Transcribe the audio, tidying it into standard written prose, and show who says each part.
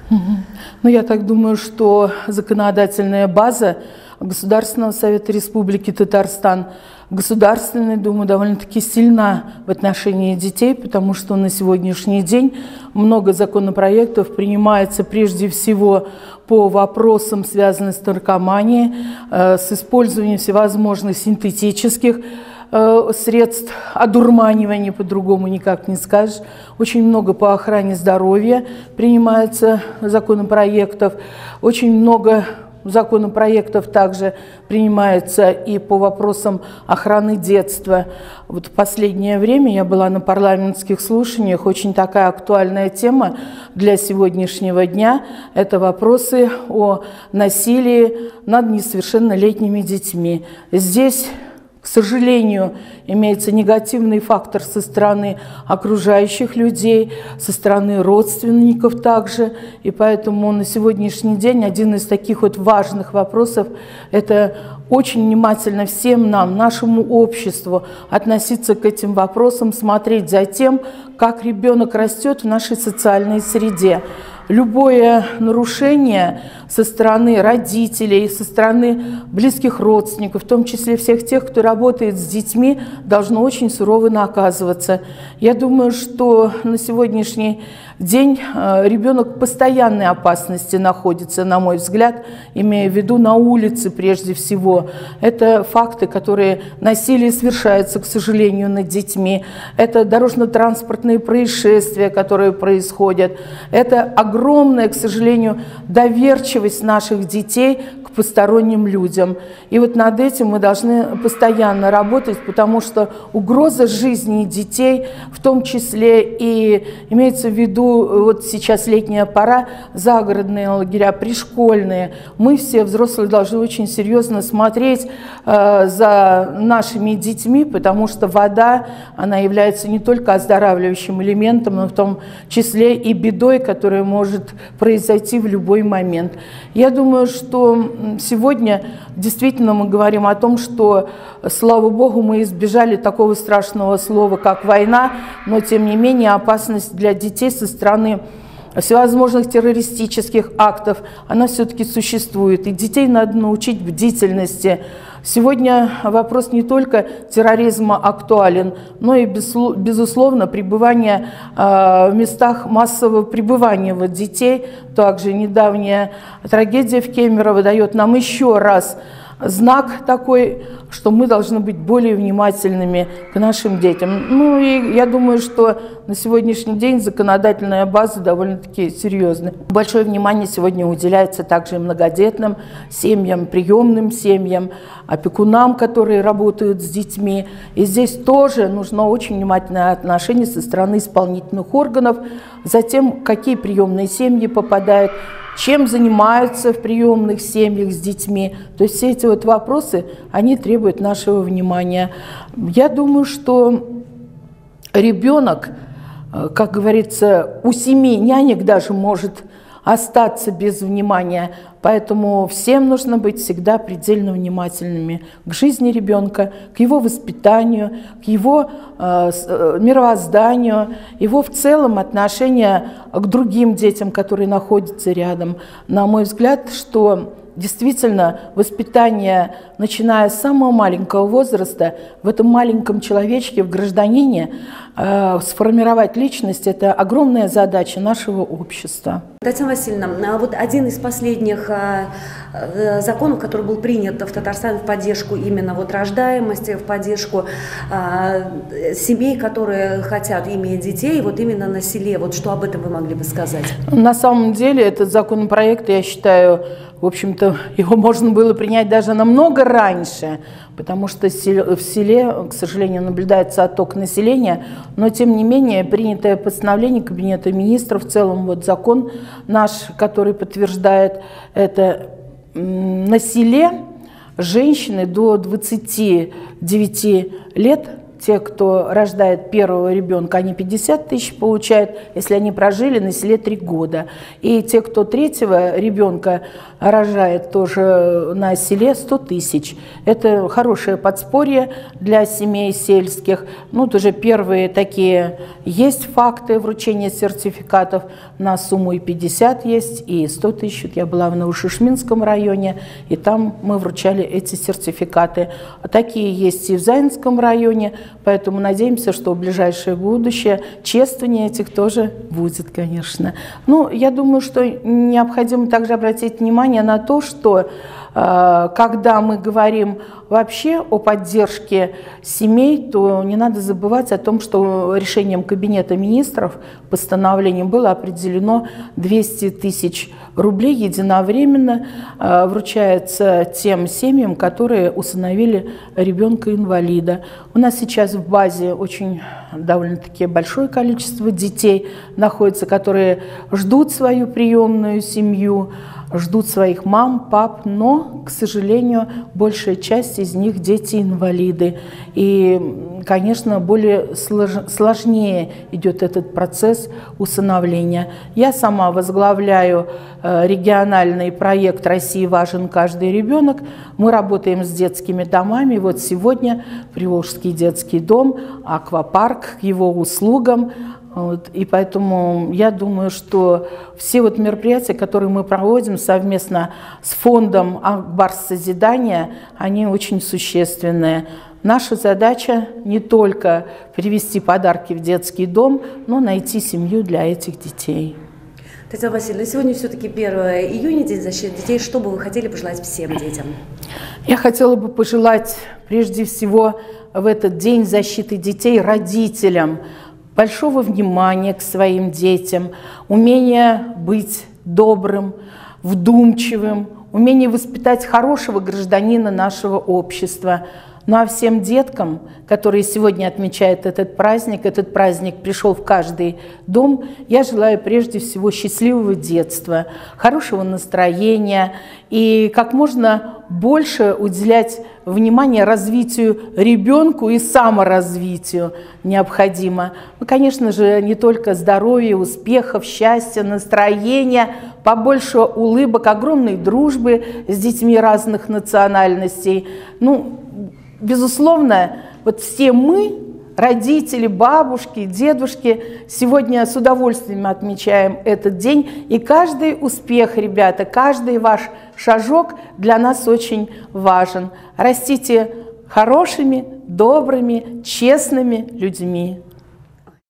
Speaker 1: Ну, я так думаю, что законодательная база Государственного совета Республики Татарстан, Государственной Думы довольно-таки сильна в отношении детей, потому что на сегодняшний день много законопроектов принимается прежде всего по вопросам, связанным с наркоманией, с использованием всевозможных синтетических средств одурманивания, по-другому никак не скажешь. Очень много по охране здоровья принимается законопроектов, очень много законопроектов также принимается и по вопросам охраны детства. Вот в последнее время я была на парламентских слушаниях, очень такая актуальная тема для сегодняшнего дня – это вопросы о насилии над несовершеннолетними детьми. Здесь, к сожалению, имеется негативный фактор со стороны окружающих людей, со стороны родственников также. И поэтому на сегодняшний день один из таких вот важных вопросов – это очень внимательно всем нам, нашему обществу, относиться к этим вопросам, смотреть за тем, как ребенок растет в нашей социальной среде. Любое нарушение со стороны родителей, со стороны близких родственников, в том числе всех тех, кто работает с детьми, должно очень сурово наказываться. Я думаю, что на сегодняшний день ребенок в постоянной опасности находится, на мой взгляд, имея в виду на улице прежде всего. Это факты, которые насилие совершается, к сожалению, над детьми. Это дорожно-транспортные происшествия, которые происходят. Это огромная, к сожалению, доверчивость наших детей к посторонним людям. И вот над этим мы должны постоянно работать, потому что угроза жизни детей, в том числе и имеется в виду, вот сейчас летняя пора, загородные лагеря, пришкольные. Мы все, взрослые, должны очень серьезно смотреть за нашими детьми, потому что вода, она является не только оздоравливающим элементом, но в том числе и бедой, которая может произойти в любой момент. Я думаю, что сегодня действительно мы говорим о том, что, слава Богу, мы избежали такого страшного слова, как война, но тем не менее опасность для детей со стороны всевозможных террористических актов, она все-таки существует. И детей надо научить бдительности. Сегодня вопрос не только терроризма актуален, но и, безусловно, пребывание в местах массового пребывания вот детей. Также недавняя трагедия в Кемерово дает нам еще раз знак такой, что мы должны быть более внимательными к нашим детям. Ну и я думаю, что на сегодняшний день законодательная база довольно-таки серьезная. Большое внимание сегодня уделяется также многодетным семьям, приемным семьям, опекунам, которые работают с детьми. И здесь тоже нужно очень внимательное отношение со стороны исполнительных органов, затем, какие приемные семьи попадают, чем занимаются в приемных семьях с детьми. То есть все эти вот вопросы, они требуют нашего внимания. Я думаю, что ребенок, как говорится, у 7 нянек даже может остаться без внимания. Поэтому всем нужно быть всегда предельно внимательными к жизни ребенка, к его воспитанию, к его мировозданию, его в целом отношение к другим детям, которые находятся рядом. На мой взгляд, что действительно воспитание, начиная с самого маленького возраста, в этом маленьком человечке, в гражданине, сформировать личность – это огромная задача нашего общества.
Speaker 2: Татьяна Васильевна, вот один из последних законов, который был принят в Татарстане в поддержку именно вот рождаемости, в поддержку семей, которые хотят иметь детей, вот именно на селе. Вот что об этом вы могли бы сказать? На самом деле этот законопроект, я считаю, в общем-то, его можно было принять даже намного раньше, потому что в селе, к сожалению, наблюдается отток населения, но, тем не менее, принятое постановление Кабинета министров, в целом вот закон наш, который подтверждает это, на селе женщины до 29 лет
Speaker 1: те, кто рождает первого ребенка, они 50 тысяч получают, если они прожили на селе 3 года. И те, кто третьего ребенка рожает тоже на селе, 100 тысяч. Это хорошее подспорье для семей сельских. Ну, тоже первые такие есть факты вручения сертификатов на сумму и 50 есть, и 100 тысяч. Я была в Новошишминском районе, и там мы вручали эти сертификаты. Такие есть и в Заинском районе, поэтому надеемся, что в ближайшее будущее чествование этих тоже будет, конечно. Ну, я думаю, что необходимо также обратить внимание на то, что когда мы говорим вообще о поддержке семей, то не надо забывать о том, что решением Кабинета министров, постановлением было определено 200 тысяч рублей единовременно вручается тем семьям, которые усыновили ребенка-инвалида. У нас сейчас в базе очень довольно-таки большое количество детей находится, которые ждут свою приемную семью, ждут своих мам, пап, но, к сожалению, большая часть из них дети-инвалиды. И, конечно, более сложнее идет этот процесс усыновления. Я сама возглавляю региональный проект «России важен каждый ребенок». Мы работаем с детскими домами. Вот сегодня Приволжский детский дом, аквапарк к его услугам. Вот, и поэтому я думаю, что все вот мероприятия, которые мы проводим совместно с фондом «Ак-Барс Созидания», они очень существенные. Наша задача не только привезти подарки в детский дом, но найти семью для этих детей.
Speaker 2: Татьяна Васильевна, сегодня все-таки 1 июня, День защиты детей. Что бы вы хотели пожелать всем детям?
Speaker 1: Я хотела бы пожелать прежде всего в этот День защиты детей родителям большого внимания к своим детям, умения быть добрым, вдумчивым, умение воспитать хорошего гражданина нашего общества. Ну а всем деткам, которые сегодня отмечают этот праздник пришел в каждый дом, я желаю прежде всего счастливого детства, хорошего настроения и как можно больше уделять внимание развитию ребенку и саморазвитию необходимо. Ну, конечно же, не только здоровья, успехов, счастья, настроения, побольше улыбок, огромной дружбы с детьми разных национальностей. Ну, безусловно, вот все мы, родители, бабушки, дедушки, сегодня с удовольствием отмечаем этот день. И каждый успех, ребята, каждый ваш шажок для нас очень важен. Растите хорошими, добрыми, честными людьми.